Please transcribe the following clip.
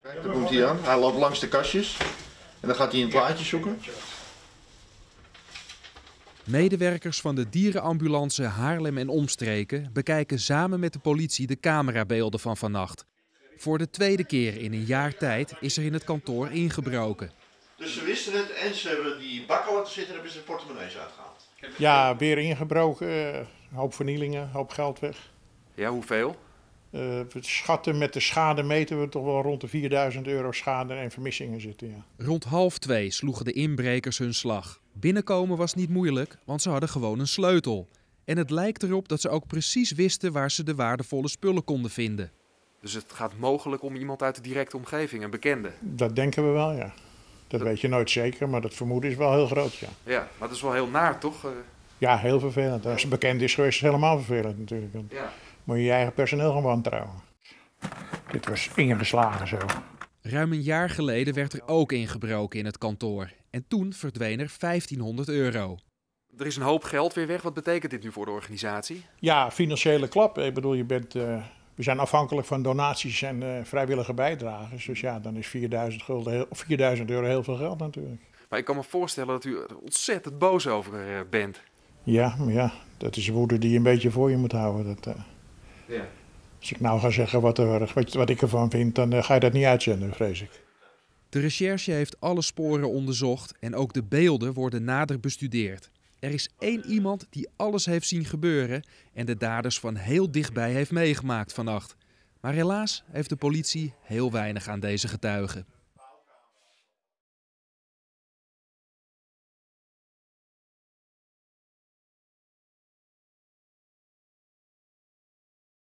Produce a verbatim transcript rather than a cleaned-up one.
Kijk, daar komt hij aan. Hij loopt langs de kastjes en dan gaat hij een plaatje zoeken. Medewerkers van de dierenambulance Haarlem en omstreken bekijken samen met de politie de camerabeelden van vannacht. Voor de tweede keer in een jaar tijd is er in het kantoor ingebroken. Dus ze wisten het en ze hebben die bakken laten zitten en hebben ze de portemonnees uitgehaald. Ja, weer ingebroken, een hoop vernielingen, een hoop geld weg. Ja, hoeveel? Uh, we schatten met de schade meten we toch wel rond de vierduizend euro schade en vermissingen zitten. Ja. Rond half twee sloegen de inbrekers hun slag. Binnenkomen was niet moeilijk, want ze hadden gewoon een sleutel. En het lijkt erop dat ze ook precies wisten waar ze de waardevolle spullen konden vinden. Dus het gaat mogelijk om iemand uit de directe omgeving, een bekende? Dat denken we wel, ja. Dat, dat weet je nooit zeker, maar dat vermoeden is wel heel groot, ja. Ja, maar dat is wel heel naar, toch? Ja, heel vervelend. Als het bekend is geweest, is het helemaal vervelend natuurlijk. Ja. Moet je je eigen personeel gewoon wantrouwen. Dit was ingeslagen zo. Ruim een jaar geleden werd er ook ingebroken in het kantoor. En toen verdween er vijftienhonderd euro. Er is een hoop geld weer weg. Wat betekent dit nu voor de organisatie? Ja, financiële klap. Ik bedoel, je bent, uh, we zijn afhankelijk van donaties en uh, vrijwillige bijdragers. Dus ja, dan is vierduizend, gulden heel, of vierduizend euro heel veel geld natuurlijk. Maar ik kan me voorstellen dat u er ontzettend boos over uh, bent. Ja, maar ja, dat is woede die je een beetje voor je moet houden. Dat, uh, ja. Als ik nou ga zeggen wat, er, wat, wat ik ervan vind, dan uh, ga je dat niet uitzenden, vrees ik. De recherche heeft alle sporen onderzocht en ook de beelden worden nader bestudeerd. Er is één iemand die alles heeft zien gebeuren en de daders van heel dichtbij heeft meegemaakt vannacht. Maar helaas heeft de politie heel weinig aan deze getuigen.